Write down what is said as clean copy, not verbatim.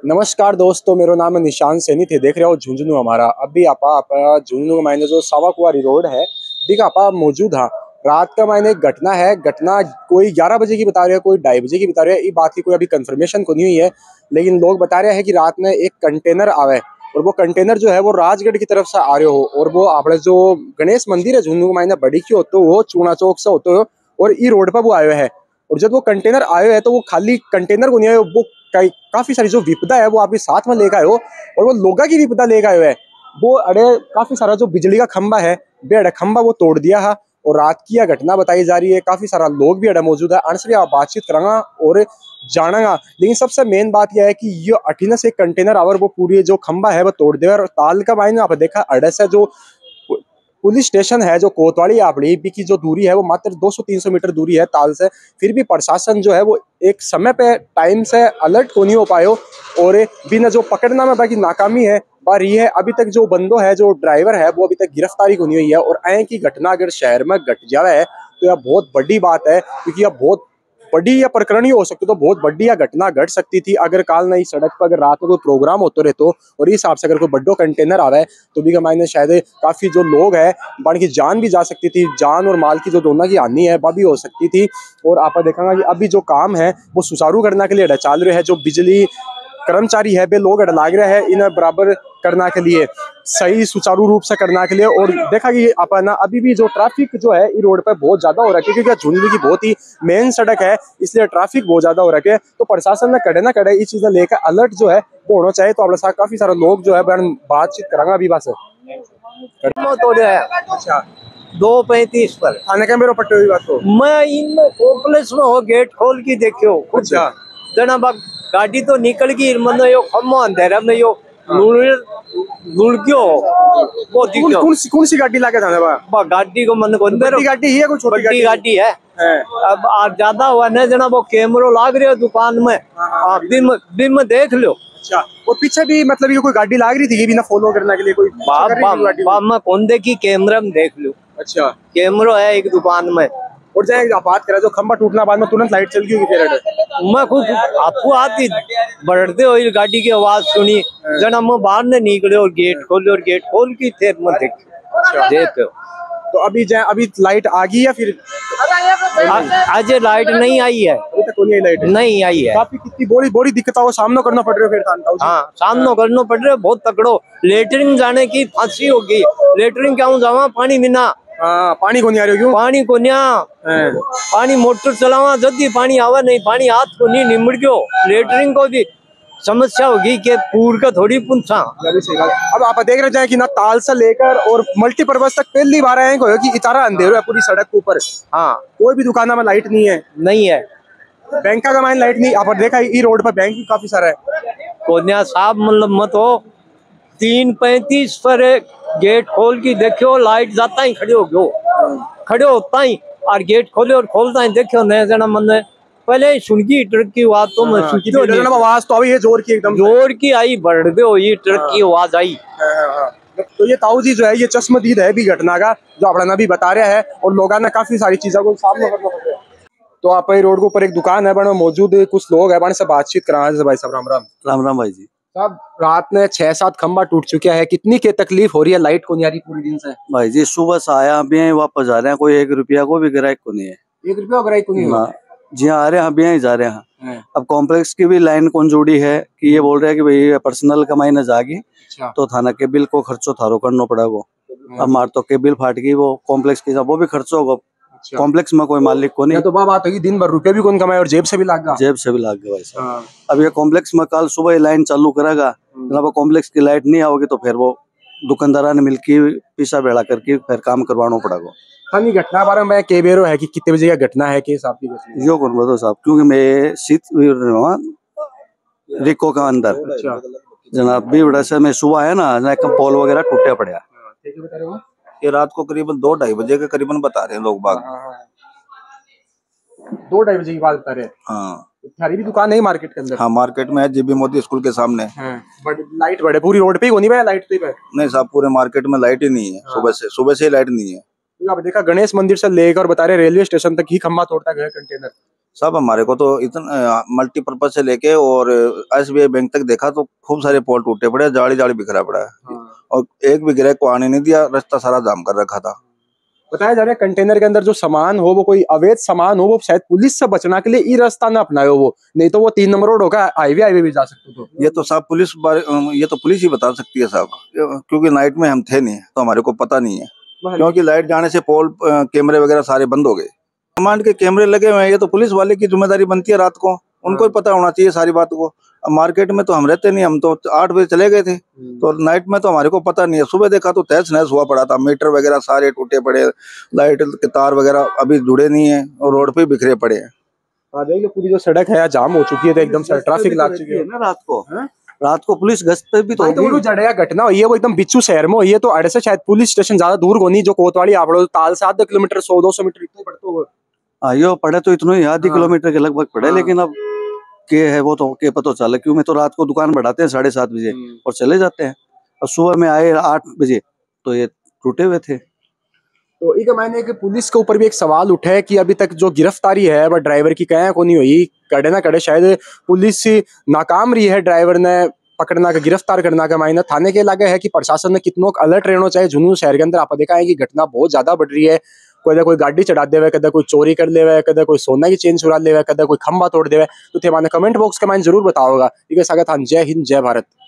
नमस्कार दोस्तों, मेरा नाम है निशान सैनी थे। देख रहे हो झुंझुनू हमारा। अभी आप झुंझुनू के मायने जो सावा कुआरी रोड है दिख आप मौजूद हाँ। रात का मायने एक घटना है। घटना कोई 11 बजे की बता रहे हैं, कोई 2:30 बजे की बता रहे हैं। ये बात की कोई अभी कंफर्मेशन को नहीं हुई है, लेकिन लोग बता रहे हैं कि रात में एक कंटेनर आवे और वो कंटेनर जो है वो राजगढ़ की तरफ से आ रहे हो और वो अपने जो गणेश मंदिर है झुंझुनू के मायने बड़ी की होते वो चूना चौक से होते हो और ई रोड पर वो आए हुए है। और जब वो कंटेनर आए है तो वो खाली कंटेनर को नहीं आए, वो काफी सारी जो विपदा है वो आपके साथ में लेकर आए हो और वो लोगा की विपदा लेकर आए हुए है। वो अरे काफी सारा जो बिजली का खंबा है बेड़ खंबा वो तोड़ दिया है और रात की यह घटना बताई जा रही है। काफी सारा लोग भी अड़े मौजूद है। अनसरी आप बातचीत करांगा और जानागा, लेकिन सबसे मेन बात यह है कि ये अठीना से कंटेनर आवर वो पूरी जो खंबा है वो तोड़ दे और ताल का मायने आप देखा अड़े से जो पुलिस स्टेशन है जो कोतवाली आपड़ी की जो दूरी है वो मात्र 200-300 मीटर दूरी है ताल से। फिर भी प्रशासन जो है वो एक समय पे टाइम से अलर्ट को नहीं हो पाए और बिना जो पकड़ना में बाकी नाकामी है बार ये है। अभी तक जो बंदो है जो ड्राइवर है वो अभी तक गिरफ्तारी को नहीं हुई है और ऐ की घटना अगर शहर में घट जावे है तो यह बहुत बड़ी बात है, क्योंकि यह बहुत बड़ी या प्रकरण ही हो सकती, तो बहुत बड़ी या घटना घट सकती थी अगर काल नई सड़क पर अगर रात में कोई प्रोग्राम होते रहे तो। और इस हिसाब से अगर कोई बड्डो कंटेनर आवे तो भी मायने शायद काफी जो लोग है बन की जान भी जा सकती थी, जान और माल की जो दोनों की हानि है वह भी हो सकती थी। और आप देखेंगे कि अभी जो काम है वो सुचारू करने के लिए चाल रहे हैं। जो बिजली कर्मचारी है वे लोग लाग रहे हैं इन्हें बराबर करने के लिए, सही सुचारू रूप से करने के लिए। और देखा कि अपना अभी भी जो ट्रैफिक जो है इस रोड पर बहुत ज्यादा हो रहा है, क्योंकि झुंझुनू की बहुत ही मेन सड़क है इसलिए ट्रैफिक बहुत ज्यादा हो रहा है। तो प्रशासन ने कड़े ना कड़े इस चीजें लेकर अलर्ट जो है वो होना चाहिए। तो अपने साथ काफी सारे लोग जो है बातचीत करांगा अभी बस अच्छा 2:35 पर थाने का मेरा पट्टे हुई बात को मैं इन कॉम्प्लेक्स में हो गेट खोल के देखियो। अच्छा जना बा गाड़ी तो निकल गई, मन यो खम्मो अंधेरा में यो लुड़क्यो वो दिखो। कौन सी गाड़ी लाके थाने बा गाड़ी को मन को अंदर गाड़ी है कोई छोटी बड़ी गाड़ी है। अब आज ज्यादा हुआ ना जना वो कैमरो लाग रहे हो दुकान में, आप दिन में देख लो। अच्छा, और पीछे भी मतलब ये कोई गाड़ी लाग रही थी बिना फॉलो करने के लिए कोई बाप में कौन देखी कैमरा में देख लो। अच्छा, कैमरो है एक दुकान में। और जाए बात करें जो खंबा टूटना बाद में तुरंत लाइट चल गई होगी। मैं खुद आपको आती बढ़ते हुई गाड़ी की आवाज सुनी, जना मैं बाहर ने निकले और गेट खोले और गेट खोल की थे मैं देखो। तो अभी जाए अभी लाइट आ गई या फिर आज लाइट नहीं आई है? लाइट नहीं आई है। काफी कितनी बड़ी दिक्कतों का सामना करना पड़ रहा है फिर। हाँ सामना करना पड़ रहा है बहुत तकड़ो। लेटरिन जाने की फांसी हो गई। लेटरिन क्या जावा पानी बिना पानी को नहीं आ रही क्यों? पानी को नहीं पानी मोटर चलावा जल्दी पानी आवा नहीं, पानी हाथ को नहीं निमड़ गयो। लेटरिन को भी समस्या होगी कि पूर का थोड़ी पुंछा। अब आप देख रहे हैं कि ना ताल से लेकर और मल्टीपर्पज तक पहली बार आए कि इतारा अंधेरो है पूरी सड़क के ऊपर। हाँ कोई भी दुकान में लाइट नहीं है। नहीं है। बैंक का माइन लाइट नहीं। आप देखा ई रोड पर बैंक भी काफी सारा है। कोन्या साहब मतलब मत हो 3:35 पर गेट खोल के देखो लाइट जाता ही खड़े हो गयो, खड़े होता ही और गेट खोले और खोलता ही देखो नया जना मन पहले सुन की ट्रक की आवाज तो मैं सुनती आवाज तो अभी है जोर की, एकदम जोर की आई बढ़ दे ये ट्रक की आवाज आई। तो ये ताऊ जी जो है ये चश्मदीद है भी घटना का जो अपना भी बता रहा है और लोगों ने काफी सारी चीजों को सामना करना पड़ रहा है। तो आप रोड के ऊपर एक दुकान है बड़ा मौजूद कुछ लोग है से बातचीत करा भाई साहब। राम राम। राम राम भाई जी। साहब रात में 6-7 खंबा टूट चुका है, कितनी के तकलीफ हो रही है? लाइट को नहीं आ रही पूरी दिन से भाई जी। सुबह से आया अभी वापस जा रहे हैं, कोई 1 रुपया को भी ग्राहक को नहीं है। 1 रुपया ग्राहक को नहीं है? जी हाँ, आ रहे हैं अभी ही जा रहे हैं। अब कॉम्प्लेक्स की भी लाइन कौन जोड़ी है कि ये बोल रहे हैं कि भाई पर्सनल कमाई न जागी तो थाना के बिल को खर्चो थारो करना पड़ा वो। अब मार तो के बिल फाट गई वो कॉम्प्लेक्स की वो भी खर्चो होगा। कॉम्प्लेक्स में कोई मालिक को नहीं। तो बात होगी दिन भर रुपये भी कौन कमाए और जेब से भी लाग गया। जेब से भी लाग गया भाई साहब। अब ये कॉम्प्लेक्स में कल सुबह लाइन चालू करेगा, जब कॉम्प्लेक्स की लाइट नहीं आओगी तो फिर वो दुकानदारा ने मिलकर पीछा बेड़ा करके फिर काम करवाना पड़ेगा। खाली घटना बारे में के बेरो है कि कितने बजे का घटना है के साहब की यो कौन बताओ साहब, क्योंकि मैं शीत रिको का अंदर जनाब भी बड़ा से मैं सुबह है ना पोल वगैरह टूटे पड़े। ये रात को करीबन 2-2:30 बजे के करीबन बता रहे हैं लोग बाग। 2-2:30 बजे की बात बता रहे हैं। हाँ थारी भी दुकान है मार्केट के अंदर? हाँ मार्केट में है, जीबी मोदी स्कूल के सामने। लाइट बड़े पूरी रोड पे ही होनी है लाइट पे? नहीं साहब पूरे मार्केट में लाइट ही नहीं है। सुबह से लाइट नहीं है। आप देखा गणेश मंदिर से लेकर बता रहे रेलवे स्टेशन तक ही खंबा तोड़ता गया कंटेनर। सब हमारे को तो इतना मल्टीपर्पज से लेके और SBI बैंक तक देखा तो खूब सारे पोल टूटे पड़े, जाली जाली बिखरा पड़ा है। और एक भी ग्राहक को आने नहीं दिया, रास्ता सारा जाम कर रखा था। बताया जा रहा है कंटेनर के अंदर जो सामान हो वो कोई अवैध सामान हो, वो शायद पुलिस से बचना के लिए ये रास्ता ना अपनायो, वो नहीं तो वो 3 नंबर रोड होगा, हाईवे भी जा सकते तो। ये तो साहब ये तो पुलिस ही बता सकती है साहब, क्योंकि नाइट में हम थे नहीं तो हमारे को पता नहीं है। क्योंकि लाइट जाने से पोल कैमरे वगैरह सारे बंद हो गए। कमांड के कैमरे लगे हुए हैं, ये तो पुलिस वाले की जिम्मेदारी बनती है, रात को उनको ही पता होना चाहिए सारी बात को। अब मार्केट में तो हम रहते नहीं, हम तो 8 बजे चले गए थे, तो नाइट में तो हमारे को पता नहीं है। सुबह देखा तो तहस नहस हुआ पड़ा था, मीटर वगैरह सारे टूटे पड़े, लाइट के तार वगैरह अभी जुड़े नहीं है और रोड पे बिखरे पड़े हैं। हाँ देख लो, पूरी जो सड़क है जाम हो चुकी है, तो एकदम से ट्रैफिक लग चुकी है ना रात को पुलिस गश्त पे भी तो तो वो जड़िया घटना हुई है वो एकदम बिच्छू शहर में हुई है, तो अड़े से शायद पुलिस स्टेशन ज्यादा दूर को नहीं, जो कोतवाली आपड़ो ताल से आधा किलोमीटर 100-200 मीटर इतना पड़ता होगा। आयो पड़े तो इतना ही आधी किलोमीटर के लगभग पड़े, लेकिन अब के है वो तो के पता चला, क्यों मैं तो रात को दुकान बढ़ाते हैं 7:30 बजे और चले जाते हैं, और सुबह में आए 8 बजे तो ये टूटे हुए थे। तो एक मैंने कि पुलिस के ऊपर भी एक सवाल उठा है कि अभी तक जो गिरफ्तारी है वह ड्राइवर की कहीं को नहीं हुई, कड़े ना कड़े शायद पुलिस नाकाम रही है ड्राइवर ने पकड़ना का, गिरफ्तार करना का। मायना थाने के लगे है कि प्रशासन ने कितनों अलर्ट रहना चाहिए। झुंझुनू शहर के अंदर आप देखा है कि घटना बहुत ज्यादा बढ़ रही है, कोई गाड़ी चढ़ा देवे, कदा कोई चोरी कर लेवे, कदा कोई सोना की चेन चुरा लेवे, कदा कोई खंबा तोड़ देवे। तो थे माने कमेंट बॉक्स के मायने जरूर बताओगा। ठीक है, स्वागत है, जय हिंद जय भारत।